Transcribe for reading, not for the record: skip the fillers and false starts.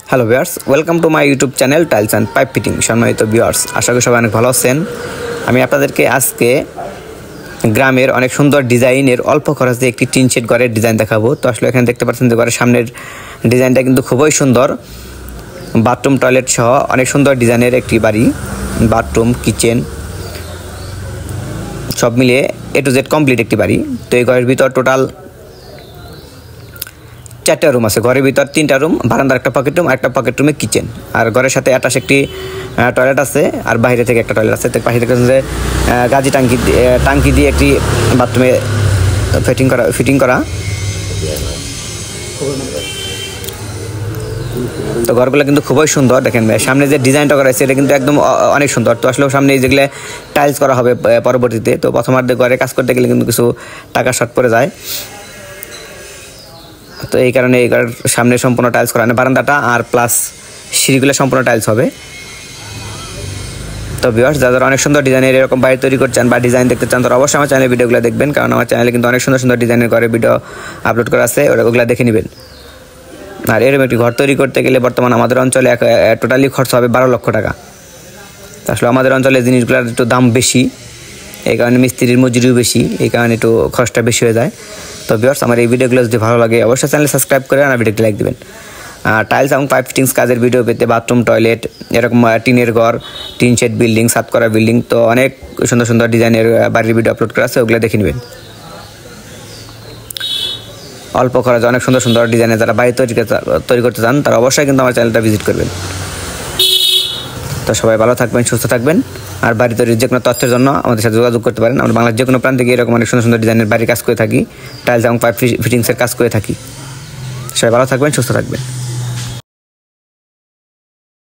Hello viewers, welcome to my YouTube channel tiles and pipe fitting. সম্মানিত ভিউয়ার্স, আশা করি সবাই অনেক ভালো আছেন। আমি আপনাদেরকে আজকে গ্রামের অনেক সুন্দর ডিজাইনের অল্প খরচে একটি টিন শেড ঘরের ডিজাইন দেখাবো। তো আসলে এখানে দেখতে পাচ্ছেন যে ঘরের সামনের ডিজাইনটা কিন্তু খুবই সুন্দর। বাথরুম টয়লেট সহ অনেক সুন্দর ডিজাইনের একটি বাড়ি। বাথরুম, কিচেন সব মিলিয়ে A to Z কমপ্লিট একটি বাড়ি। তো এই ঘরের ভিতর টোটাল 4টা রুম আছে। ঘরের ভিতর 3টা রুম, বারান্দার একটা পকেট রুম, একটা পকেট রুমে কিচেন। আর ঘরের সাথে অ্যাটাচ একটি টয়লেট আছে, আর বাইরে থেকে একটা টয়লেট আছে। পাশে দেখেছেন যে গাজি টাঙ্কি দিয়ে একটি বাথরুমে ফিটিং করা। তো ঘরগুলো কিন্তু খুবই সুন্দর। দেখেন সামনে যে ডিজাইনটা করা আছে এটা কিন্তু একদম অনেক সুন্দর। তো আসলে সামনে যেগুলো টাইলস করা হবে পরবর্তীতে, তো প্রথমার্ধে ঘরে কাজ করতে গেলে কিন্তু কিছু টাকা শর্ট পড়ে যায়। তো এই কারণে এই ঘরের সামনে সম্পূর্ণ টাইলস করা, বারান্দাটা আর প্লাস সিঁড়িগুলো সম্পূর্ণ টাইলস হবে। তো ভিউয়ার্স, যারা অনেক সুন্দর ডিজাইনের এরকম বাড়ি তৈরি করছেন বা ডিজাইন দেখতে চান, তারা অবশ্যই আমার চ্যানেলের ভিডিওগুলো দেখবেন, কারণ আমার চ্যানেলে কিন্তু অনেক সুন্দর সুন্দর ডিজাইনের ঘরে ভিডিও আপলোড করা আছে, ওগুলো দেখে নেবেন। আর এরকম একটি ঘর তৈরি করতে গেলে বর্তমান আমাদের অঞ্চলে টোটালি খরচ হবে 12 লক্ষ টাকা। তো আসলে আমাদের অঞ্চলে জিনিসগুলোর একটু দাম বেশি, এই কারণে মিস্ত্রির মজুরিও বেশি, এই কারণে একটু খরচটা বেশি হয়ে যায়। তো ভিউয়ার্স, আমার এই ভিডিওগুলো যদি ভালো লাগে অবশ্যই চ্যানেল সাবস্ক্রাইব করে আমার ভিডিওটি লাইক দেবেন। টাইলস এবং পাইপ ফিটিংস কাজের ভিডিও পেতে বাথরুম, টয়লেট, এরকম টিনের ঘর, টিন শেড বিল্ডিং, ছাদ করা বিল্ডিং, তো অনেক সুন্দর সুন্দর ডিজাইনের বাড়ির ভিডিও আপলোড করা আছে, ওগুলো দেখে নেবেন। অল্প খরচে অনেক সুন্দর সুন্দর ডিজাইনের যারা বাড়ি তৈরি করতে চান, তারা অবশ্যই কিন্তু আমার চ্যানেলটা ভিজিট করবেন। তো সবাই ভালো থাকবেন, সুস্থ থাকবেন। আর বাড়ি তৈরির যে কোনো তথ্যের জন্য আমাদের সাথে যোগাযোগ করতে পারেন। আমরা বাংলার যে কোনো প্রান্তে গিয়ে এরকম অনেক সুন্দর সুন্দর ডিজাইনের বাড়ির কাজ করে থাকি, টাইলস এবং পাইপ ফিটিংসের কাজ করে থাকি। সবাই ভালো থাকবেন, সুস্থ থাকবেন।